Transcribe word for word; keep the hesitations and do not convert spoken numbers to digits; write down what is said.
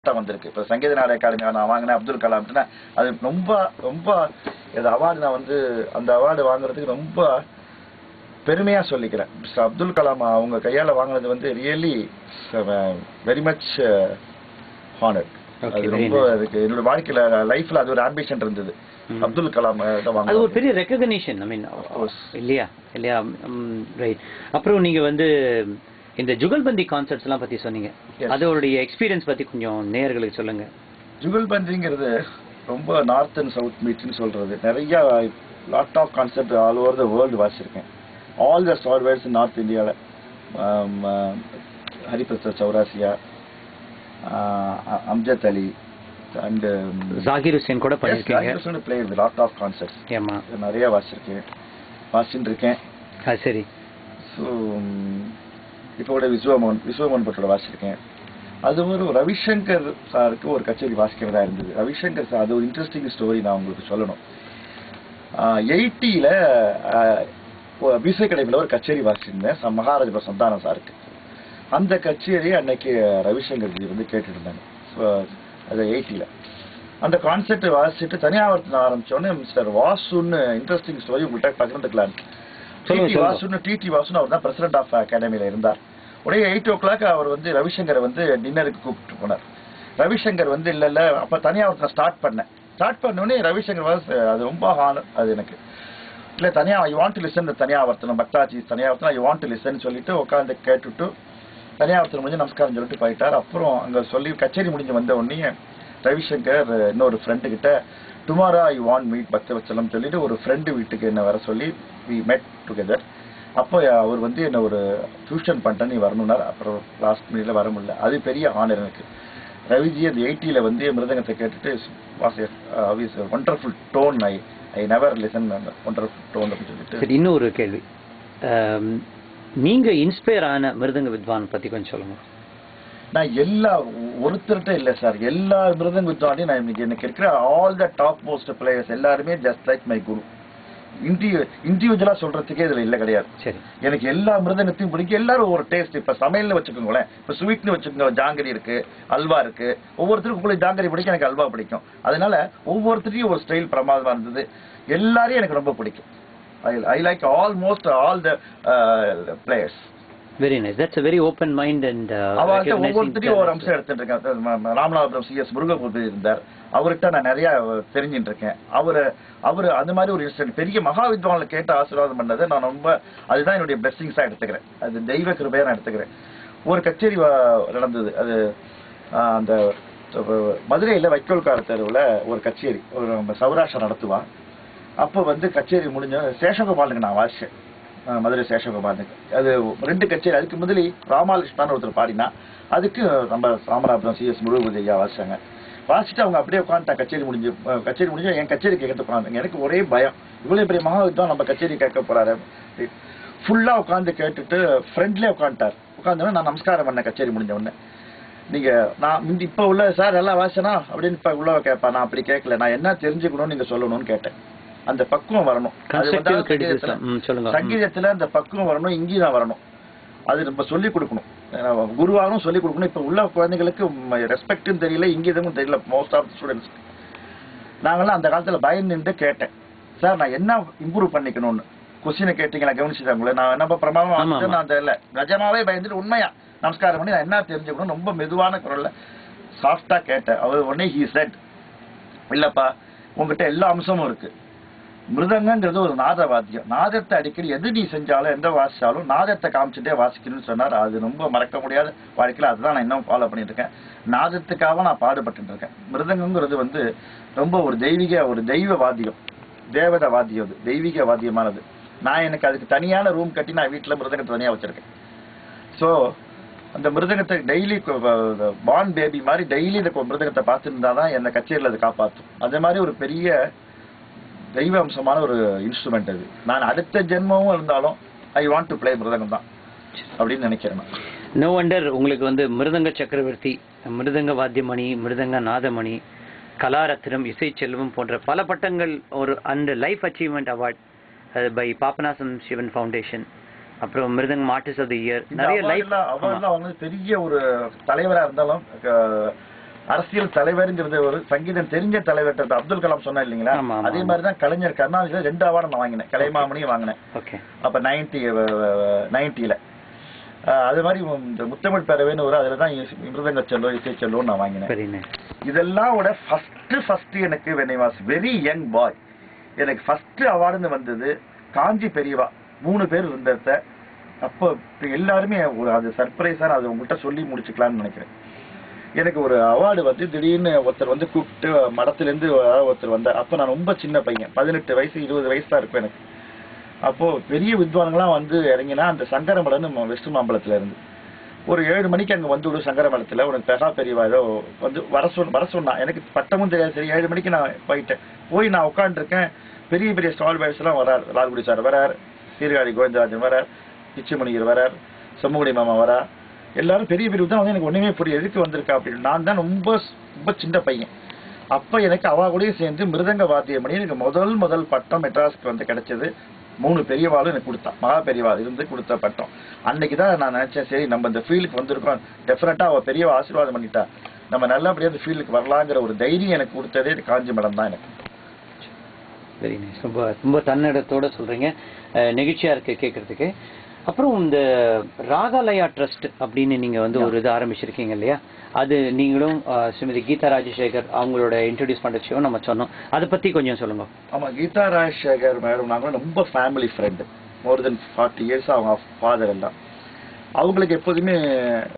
வந்திருக்கு. இப்போ சங்கீத நாடக அகாடமி நான் வாங்கினேன் அப்துல் கலாம்னா அது ரொம்ப ரொம்ப இந்த அவார்டு நான் வந்து அந்த அவார்டு வாங்குறதுக்கு ரொம்ப பெருமையா சொல்லிக்கிறேன். மிஸ்டர் அப்துல் கலாம் அவங்க கையால வாங்கினது வந்து ரியலி வெரி மச் ஹானர். அது ரொம்ப அதுக்கு என்னோட வாழ்க்கையில லைஃப்ல அது ஒரு ஆம்பிஷன் இருந்தது. அப்துல் கலாம் அது ஒரு பெரிய ரெகக்னிஷன். ஐ மீன் இல்லையா இல்லையா ரைட். அப்புறம் நீங்க வந்து இந்த ஜுகல்பந்தி கான்செப்ட்ஸ் எல்லாம் பத்தி சொன்னீங்க. அதோடைய எக்ஸ்பீரியன்ஸ் பத்தி கொஞ்சம் நேயர்களுக்கு சொல்லுங்க. ஜுகல்பந்திங்கிறது ரொம்ப நார்த் அண்ட் சவுத் மீட்னு சொல்றது. நிறைய lot of concept all over the world வாசிச்சிருக்கேன். ஆல் த சால்வேர்ஸ் நார்த் இந்தியாவில் ஹரிபிரசாத் சௌராசியா, அம்ஜத் அலி அண்ட் ஜாகிர் ஹுசேன் கூட பண்ணிருக்கீங்க. Play with lot of concepts நிறைய வாசிச்சிருக்கேன் வாசிச்சுட்டு இருக்கேன். சரி. ஸோ இப்போ கூட விஸ்வமோகன் விஸ்வமோகன் பட்டோட வாசிச்சிருக்கேன். அது ஒரு ரவிசங்கர் சாருக்கு ஒரு கச்சேரி வாசிக்கிறதா இருந்தது. ரவிசங்கர் சார் அது ஒரு இன்ட்ரெஸ்டிங் ஸ்டோரி நான் உங்களுக்கு சொல்லணும். எயிட்டியில் மியூசிக் அகாடமியில் ஒரு கச்சேரி வாசிச்சிருந்தேன் மகாராஜபுர சந்தானம் சாருக்கு. அந்த கச்சேரியை அன்னைக்கு ரவிசங்கர் ஜி வந்து கேட்டுட்டு இருந்தாங்க. ஸோ அது எயிட்டியில் அந்த கான்செப்ட் வாசிச்சுட்டு தனியாவர்த்தனை ஆரம்பிச்சோடனே மிஸ்டர் வாசுன்னு இன்ட்ரெஸ்டிங் ஸ்டோரி உங்கள்கிட்ட பகிர்ந்துக்கலாம். டிடி வாசுன்னு டிடி வாசுன்னு அவர் தான் பிரசிடென்ட் ஆஃப் அகாடமியில் இருந்தார். உடைய எயிட் ஓ கிளாக் அவர் வந்து ரவிசங்கரை வந்து டின்னருக்கு கூப்பிட்டு போனார். ரவிசங்கர் வந்து இல்லை இல்லை அப்போ தனியாவர்த்தனை ஸ்டார்ட் பண்ணேன். ஸ்டார்ட் பண்ணோடனே ரவிசங்கர் வாஸ் அது ரொம்ப ஹானர் அது எனக்கு. இல்லை தனியா ஐ வாண்ட் டு லிசன் தனியாவர்த்தனம் பக்தாஜி தனியாவர்த்தனம் ஐ வாண்ட் டு லிசன் சொல்லிட்டு உட்காந்து கேட்டுட்டு தனியாவர்த்தனம் முடிஞ்சு நமஸ்காரம் சொல்லிட்டு போயிட்டார். அப்புறம் அங்கே சொல்லி கச்சேரி முடிஞ்சு வந்த உடனே ரவிசங்கர் இன்னொரு ஃப்ரெண்டு கிட்ட tomorrow I want meet Bhakthavatsalam சொல்லிட்டு ஒரு ஃப்ரெண்டு வீட்டுக்கு என்ன வர சொல்லி வி மெட் டுகெதர். அப்போ அவர் வந்து என்ன ஒரு டியூஷன் பண்ணிட்டேன் நீ வரணும்னார். அப்புறம் லாஸ்ட் மினிட்ல வர முடியல. அது பெரிய ஹானர் எனக்கு. ரவிஜி அந்த எயிட்டியில் வந்து மிருதங்கத்தை கேட்டுட்டு was wonderful tone. I I never listen wonderful tone அப்படின்னு சொல்லிட்டு. சரி, இன்னொரு கேள்வி. நீங்க இன்ஸ்பயர் ஆன மிருதங்க வித்வான் பத்தி கொஞ்சம் சொல்லுங்க. நான் எல்லா ஒருத்தர்கிட்ட இல்லை சார், எல்லா மிருதங்க வித்வானையும் நான் இன்னைக்கு எனக்கு இருக்கிற all the top most players எல்லாருமே ஜஸ்ட் லைக் மை குரு. இண்டிவிஜு இண்டிவிஜுவலா சொல்றதுக்கே இதுல இல்லை கிடையாது. சரி, எனக்கு எல்லா மிருதங்கத்தையும் பிடிக்கும். எல்லாரும் ஒரு டேஸ்ட். இப்ப சமையல்னு வச்சுக்கோங்களேன், இப்ப ஸ்வீட்னு வச்சுக்கோங்க, ஜாங்கரி இருக்கு, அல்வா இருக்கு. ஒவ்வொருத்தருக்கும் உங்களுக்கு ஜாங்கரி பிடிக்கும், எனக்கு அல்வா பிடிக்கும். அதனால ஒவ்வொருத்தரையும் ஒரு ஸ்டைல் பிரமாதமா இருந்தது. எல்லாரையும் எனக்கு ரொம்ப பிடிக்கும். I like almost all the players. Very nice. That's a very open mind and ஒவ்வொருத்தரையும் ஒரு அம்சம் எடுத்துட்டு இருக்கேன். ராமநாதபுரம் சி எஸ் முருகபூதி இருந்தார், அவர்கிட்ட நான் நிறைய தெரிஞ்சுட்டு இருக்கேன். அவரு அவரு அந்த மாதிரி ஒரு இன்சிடென்ட் பெரிய மகா வித்வான்ல கேட்டு ஆசீர்வாதம் பண்ணது நான் ரொம்ப அதுதான் என்னுடைய பிளெஸிங்ஸா எடுத்துக்கிறேன். அது தெய்வ கிருபையா நான் எடுத்துக்கிறேன். ஒரு கச்சேரி நடந்தது. அது அந்த மதுரையில் வைக்கோல்கார தெருவில் ஒரு கச்சேரி ஒரு சௌராஷ்டிரா நடத்துவான். அப்போ வந்து கச்சேரி முடிஞ்ச சேஷகோபாலுக்கு நான் வாசிச்சேன். மதுரை சேஷகோபாலுக்கு அது ரெண்டு கச்சேரி. அதுக்கு முதலி ராமாலட்சுமணன் ஒருத்தர் பாடினா, அதுக்கு நம்ம ராமநாதபுரம் சி எஸ் முருகபூதி ஐயா வாசிச்சாங்க. வாசிச்சுட்டு அவங்க அப்படியே உட்காந்துட்டா. கச்சேரி முடிஞ்சு கச்சேரி முடிஞ்சு என் கச்சேரி கேட்கறது உட்காந்துங்க. எனக்கு ஒரே பயம், இவ்வளோ பெரிய மகா வித்வான் நம்ம கச்சேரி கேட்க போறாரு. ஃபுல்லாக உட்காந்து கேட்டுட்டு ஃப்ரெண்ட்லேயே உட்காந்துட்டார். உட்காந்தோடனே நான் நமஸ்காரம் பண்ணேன் கச்சேரி முடிஞ்ச உடனே. நீங்க நான் முந்தி இப்போ உள்ள சார் நல்லா வாசனா அப்படின்னு இப்போ உள்ள கேட்பேன். நான் அப்படி கேட்கல, நான் என்ன தெரிஞ்சுக்கணும்னு நீங்க சொல்லணும்னு கேட்டேன். அந்த பக்குவம் வரணும். சங்கீதத்துல அந்த பக்குவம் வரணும், இங்கேயும் வரணும். அது நம்ம சொல்லிக் கொடுக்கணும், குருவாகவும் சொல்லிக் கொடுக்கணும். இப்ப உள்ள குழந்தைகளுக்கு ரெஸ்பெக்ட்டும் தெரியல, இங்கீதமும் தெரியல மோஸ்ட் ஆஃப் ஸ்டூடெண்ட்ஸ். நாங்களாம் அந்த காலத்துல பயந்து நின்று கேட்டேன், சார் நான் என்ன இம்ப்ரூவ் பண்ணிக்கணும்னு. கொஸ்டினை கேட்டீங்களா, கவனிச்சுட்டாங்களே. நான் என்ன பிரமாதம் நான் தெரியல, நிஜமாவே பயந்துட்டு உண்மையா நமஸ்காரம் பண்ணி நான் என்ன தெரிஞ்சுக்கணும் ரொம்ப மெதுவான குரல்ல சாஃப்டா கேட்டேன். அவர் உடனே ஹி செட், இல்லப்பா உங்ககிட்ட எல்லா அம்சமும் இருக்கு. மிருதங்கிறது ஒரு நாத வாத்தியம். நாதத்தை அடிக்கடி எது நீ செஞ்சாலும் எந்த வாசிச்சாலும் நாதத்தை காமிச்சுட்டே வாசிக்கணும்னு சொன்னார். அது ரொம்ப மறக்க முடியாத வாழ்க்கையில் அதுதான் நான் இன்னும் ஃபாலோ பண்ணிட்டு இருக்கேன். நாதத்துக்காக நான் பாடுபட்டு இருக்கேன். மிருதங்கிறது வந்து ரொம்ப ஒரு தெய்வீக ஒரு தெய்வ வாத்தியம், தேவத வாத்தியம். அது தெய்வீக வாத்தியமானது. நான் எனக்கு அதுக்கு தனியான ரூம் கட்டி நான் வீட்டில் மிருதங்கத்தை தனியாக வச்சிருக்கேன். ஸோ அந்த மிருதங்கத்தை டெய்லி பார்ன் பேபி மாதிரி டெய்லி இந்த மிருதங்கத்தை பார்த்துருந்தா தான் எந்த கச்சேரியில் அதை காப்பாற்றும். அதே மாதிரி ஒரு பெரிய தெய்வ அம்சமான ஒரு இன்ஸ்ட்ருமெண்ட் அது. நான் அடுத்த ஜென்மமும் இருந்தாலும் I want to play mridangam தான் அப்படின்னு நினைக்கிறேன். நோ வண்டர் உங்களுக்கு வந்து மிருதங்க சக்கரவர்த்தி, மிருதங்க வாத்தியமணி, மிருதங்க நாதமணி, கலாரத்னம், இசை செல்வம் போன்ற பல பட்டங்கள் ஒரு அந்த life achievement award by Papanasam Sivan foundation, அப்புறம் mridangam artist of the year, நிறைய லைஃப் அவங்க பெரிய ஒரு தலைவராக இருந்தாலும் அரசியல் தலைவருங்கிறது ஒரு சங்கீதம் தெரிஞ்ச தலைவர் அப்துல் கலாம் சொன்னா இல்லைங்களா, அதே மாதிரிதான் கலைஞர் கருணாநிதி ரெண்டு அவார்டு நான் வாங்கினேன், கலைமாமணியும் வாங்கினேன் அப்ப நைன்டி நைன்டில. அது மாதிரி இந்த முத்தமிழ் பேரவைன்னு ஒரு அதுலதான் மிருதங்க செல்வம் இசை செல்வம் நான் வாங்கினேன். இதெல்லாம் விட ஃபர்ஸ்ட் ஃபர்ஸ்ட் எனக்கு when I was very young boy எனக்கு ஃபர்ஸ்ட் அவார்டுன்னு வந்தது காஞ்சி பெரியவா மூணு பேர் இருந்தத. அப்போ எல்லாருமே ஒரு அது சர்ப்ரைஸா அது உங்கள்கிட்ட சொல்லி முடிச்சுக்கலாம்னு நினைக்கிறேன். எனக்கு ஒரு அவார்டு வந்து திடீர்னு ஒருத்தர் வந்து கூப்பிட்டு மடத்துல இருந்து ஒருத்தர் வந்தார். அப்ப நான் ரொம்ப சின்ன பையன், பதினெட்டு வயசு இருபது வயசு தான் இருக்கும் எனக்கு. அப்போ பெரிய வித்வான்கள்லாம் வந்து இறங்கினா அந்த சங்கரமடன்னு வெஸ்ட் மாம்பலத்துல இருந்து ஒரு ஏழு மணிக்கு அங்க வந்து விடும் சங்கரமடத்துல உனக்கு பெகா பெரியவா ஏதோ வந்து வர சொல் வர சொன்னா. எனக்கு பட்டமும் தெரியாது. சரி ஏழு மணிக்கு நான் போயிட்டேன். போய் நான் உட்காந்துருக்கேன். பெரிய பெரிய ஸ்டால் பேர்ஸ் எல்லாம் வரார். லால்குடி சார் வரார், சீர்காழி கோவிந்தராஜன் வரார், பிச்சுமணியர் வரார், செம்முகுடி மாமா வரா. எல்லாரும் பெரிய பெரிய தான் வந்து எனக்கு ஒண்ணுமே புரியும் எதுக்கு வந்திருக்கா அப்படின்னு. நான் தான் ரொம்ப ரொம்ப சின்ன பையன். அப்ப எனக்கு அவ கூட சேர்ந்து மிருதங்க வாத்திய மணி எனக்கு முதல் முதல் பட்டம் மெட்ராஸ்க்கு வந்து கிடைச்சது. மூணு பெரியவாளும் எனக்கு கொடுத்தா, மகா பெரியவா இருந்து கொடுத்த பட்டம். அன்னைக்கு தான் நான் நினைச்சேன் சரி நம்ம இந்த ஃபீல்டுக்கு வந்திருக்கோம், டெஃபினட்டா அவ பெரியவா ஆசீர்வாதம் பண்ணிட்டா, நம்ம நல்லபடியா இந்த ஃபீல்டுக்கு வரலாங்கிற ஒரு தைரியம் எனக்கு கொடுத்ததே காஞ்சி மடம் தான் எனக்கு. Very nice. ரொம்ப ரொம்ப தன்னடத்தோட சொல்றீங்க, நெகிழ்ச்சியா இருக்கு கேட்கறதுக்கு. அப்புறம் இந்த ராகாலயா ட்ரஸ்ட் அப்படின்னு நீங்க வந்து ஒரு இது ஆரம்பிச்சிருக்கீங்க இல்லையா, அது நீங்களும் ஸ்ரீமதி கீதா ராஜசேகர் அவங்களோட இன்ட்ரோடியூஸ் பண்ணுறச்சோ நம்ம சொன்னோம், அதை பத்தி கொஞ்சம் சொல்லுங்க. ஆமா, கீதா ராஜசேகர் மேடம் நாங்களும் ரொம்ப family friend. More then forty years அவங்க ஃபாதர் எல்லாம். அவங்களுக்கு எப்போதுமே